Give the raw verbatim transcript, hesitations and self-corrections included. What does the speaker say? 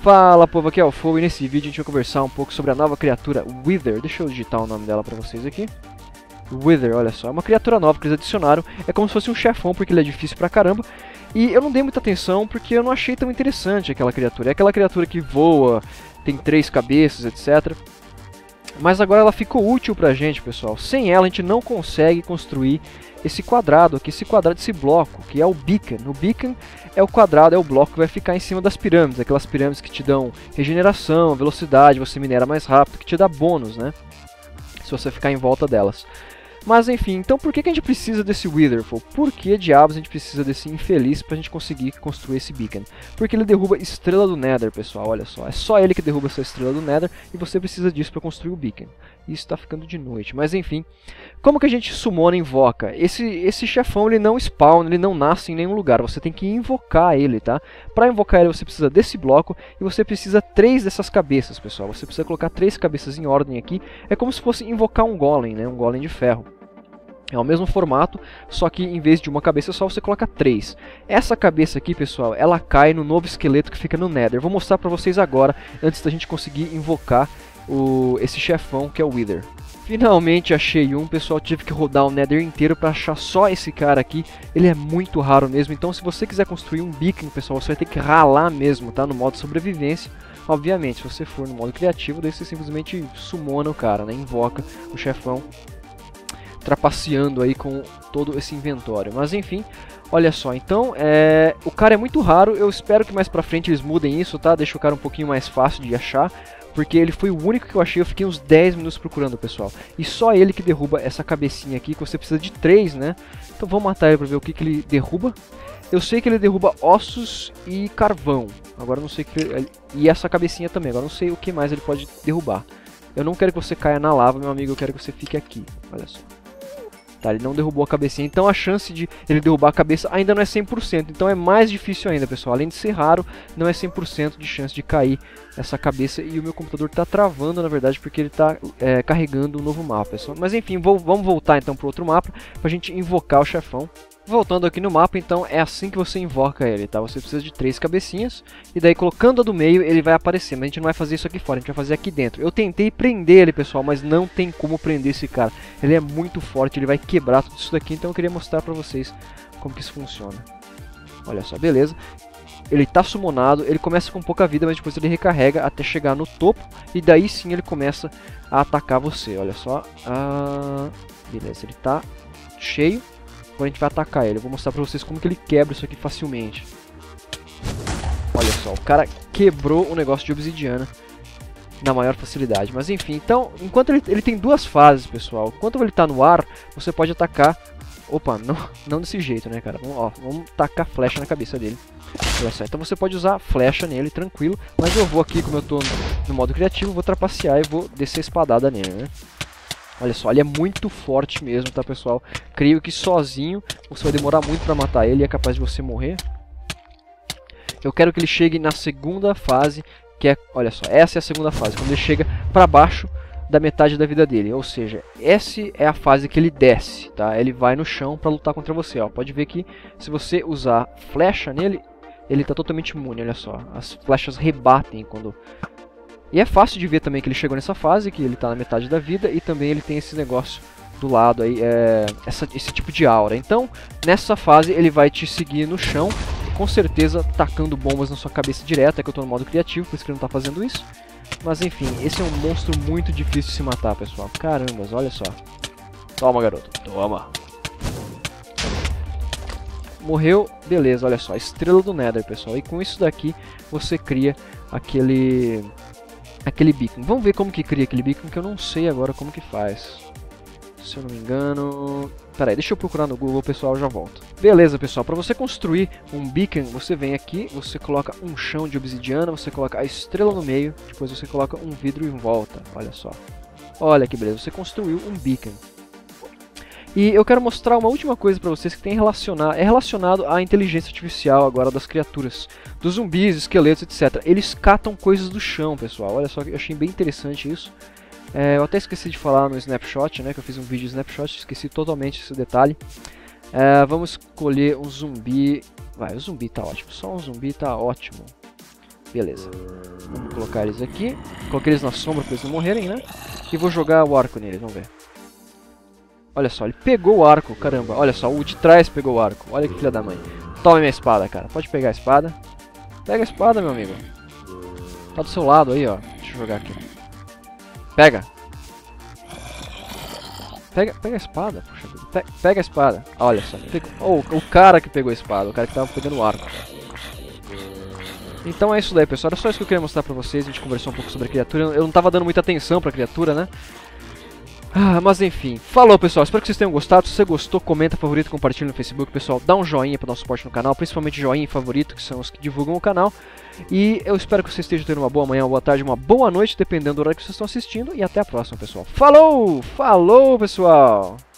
Fala povo, aqui é o Fo e nesse vídeo a gente vai conversar um pouco sobre a nova criatura Wither. Deixa eu digitar o nome dela pra vocês aqui. Wither, olha só, é uma criatura nova que eles adicionaram. É como se fosse um chefão porque ele é difícil pra caramba. E eu não dei muita atenção porque eu não achei tão interessante aquela criatura. É aquela criatura que voa, tem três cabeças, etcétera. Mas agora ela ficou útil pra gente, pessoal. Sem ela a gente não consegue construir esse quadrado aqui, esse quadrado, esse bloco, que é o beacon. O beacon é o quadrado, é o bloco que vai ficar em cima das pirâmides, aquelas pirâmides que te dão regeneração, velocidade, você minera mais rápido, que te dá bônus, né? Se você ficar em volta delas. Mas enfim, então por que, que a gente precisa desse Witherful? Por que diabos a gente precisa desse infeliz pra gente conseguir construir esse beacon? Porque ele derruba estrela do Nether, pessoal, olha só. É só ele que derruba essa estrela do Nether e você precisa disso pra construir o beacon. Isso tá ficando de noite, mas enfim. Como que a gente summona e invoca? Esse, esse chefão ele não spawna, ele não nasce em nenhum lugar. Você tem que invocar ele, tá? Pra invocar ele você precisa desse bloco e você precisa três dessas cabeças, pessoal. Você precisa colocar três cabeças em ordem aqui. É como se fosse invocar um golem, né? Um golem de ferro. É o mesmo formato, só que em vez de uma cabeça só, você coloca três. Essa cabeça aqui, pessoal, ela cai no novo esqueleto que fica no Nether. Vou mostrar pra vocês agora, antes da gente conseguir invocar o, esse chefão que é o Wither. Finalmente achei um, pessoal, tive que rodar o Nether inteiro pra achar só esse cara aqui. Ele é muito raro mesmo, então se você quiser construir um beacon, pessoal, você vai ter que ralar mesmo, tá? No modo sobrevivência. Obviamente, se você for no modo criativo, daí você simplesmente summona o cara, né? Invoca o chefão, trapaceando aí com todo esse inventório. Mas enfim, olha só, então é... o cara é muito raro. Eu espero que mais pra frente eles mudem isso, tá? Deixa o cara um pouquinho mais fácil de achar, porque ele foi o único que eu achei. Eu fiquei uns dez minutos procurando, pessoal, e só ele que derruba essa cabecinha aqui, que você precisa de três, né? Então vamos matar ele pra ver o que, que ele derruba. Eu sei que ele derruba ossos e carvão. Agora eu não sei que ele... e essa cabecinha também. Agora eu não sei o que mais ele pode derrubar. Eu não quero que você caia na lava, meu amigo. Eu quero que você fique aqui. Olha só. Tá, ele não derrubou a cabecinha, então a chance de ele derrubar a cabeça ainda não é cem por cento. Então é mais difícil ainda, pessoal. Além de ser raro, não é cem por cento de chance de cair essa cabeça. E o meu computador está travando, na verdade, porque ele está é, carregando um novo mapa, pessoal. Mas enfim, vou, vamos voltar então para o outro mapa, para a gente invocar o chefão. Voltando aqui no mapa, então, é assim que você invoca ele, tá? Você precisa de três cabecinhas, e daí colocando a do meio ele vai aparecer, mas a gente não vai fazer isso aqui fora, a gente vai fazer aqui dentro. Eu tentei prender ele, pessoal, mas não tem como prender esse cara. Ele é muito forte, ele vai quebrar tudo isso daqui, então eu queria mostrar pra vocês como que isso funciona. Olha só, beleza. Ele tá summonado, ele começa com pouca vida, mas depois ele recarrega até chegar no topo, e daí sim ele começa a atacar você, olha só. Ah, beleza, ele tá cheio. Agora a gente vai atacar ele. Eu vou mostrar pra vocês como que ele quebra isso aqui facilmente. Olha só, o cara quebrou o negócio de obsidiana na maior facilidade. Mas enfim, então, enquanto ele, ele tem duas fases, pessoal. Enquanto ele tá no ar, você pode atacar... Opa, não, não desse jeito, né, cara? Vamos, ó, vamos tacar flecha na cabeça dele. Olha só, então você pode usar flecha nele, tranquilo. Mas eu vou aqui, como eu tô no, no modo criativo, vou trapacear e vou descer a espadada nele, né? Olha só, ele é muito forte mesmo, tá, pessoal? Creio que sozinho você vai demorar muito pra matar ele e é capaz de você morrer. Eu quero que ele chegue na segunda fase, que é... Olha só, essa é a segunda fase, quando ele chega pra baixo da metade da vida dele. Ou seja, essa é a fase que ele desce, tá? Ele vai no chão pra lutar contra você, ó. Pode ver que se você usar flecha nele, ele tá totalmente imune, olha só. As flechas rebatem quando... E é fácil de ver também que ele chegou nessa fase, que ele está na metade da vida, e também ele tem esse negócio do lado aí, é, essa, esse tipo de aura. Então, nessa fase ele vai te seguir no chão, com certeza tacando bombas na sua cabeça direta, é que eu estou no modo criativo, por isso que ele não está fazendo isso. Mas enfim, esse é um monstro muito difícil de se matar, pessoal. Carambas, olha só. Toma, garoto, toma. Morreu, beleza, olha só, estrela do Nether, pessoal. E com isso daqui, você cria aquele... aquele beacon. Vamos ver como que cria aquele beacon, que eu não sei agora como que faz. Se eu não me engano... Pera aí, deixa eu procurar no Google, pessoal, já volto. Beleza, pessoal, para você construir um beacon, você vem aqui, você coloca um chão de obsidiana, você coloca a estrela no meio, depois você coloca um vidro em volta, olha só. Olha que beleza, você construiu um beacon. E eu quero mostrar uma última coisa para vocês que tem relacionar, é relacionado à inteligência artificial agora das criaturas, dos zumbis, esqueletos, etcétera. Eles catam coisas do chão, pessoal. Olha só, eu achei bem interessante isso. É, eu até esqueci de falar no snapshot, né? Que eu fiz um vídeo de snapshot, esqueci totalmente esse detalhe. É, vamos escolher um zumbi. Vai, o zumbi tá ótimo. Só um zumbi tá ótimo. Beleza. Vamos colocar eles aqui. Coloquei eles na sombra pra eles não morrerem, né? E vou jogar o arco neles, vamos ver. Olha só, ele pegou o arco, caramba. Olha só, o de trás pegou o arco. Olha que filha da mãe. Toma minha espada, cara. Pode pegar a espada. Pega a espada, meu amigo. Tá do seu lado aí, ó. Deixa eu jogar aqui. Pega. Pega, pega a espada. Puxa vida. Pe pega a espada. Olha só. Pegou. Oh, o cara que pegou a espada. O cara que tava pegando o arco. Então é isso daí, pessoal. Era só isso que eu queria mostrar pra vocês. A gente conversou um pouco sobre a criatura. Eu não tava dando muita atenção pra criatura, né? Ah, mas enfim. Falou, pessoal. Espero que vocês tenham gostado. Se você gostou, comenta, favorita, compartilha no Facebook. Pessoal, dá um joinha para dar um suporte no canal. Principalmente joinha e favorito, que são os que divulgam o canal. E eu espero que vocês estejam tendo uma boa manhã, uma boa tarde, uma boa noite, dependendo do horário que vocês estão assistindo. E até a próxima, pessoal. Falou! Falou, pessoal!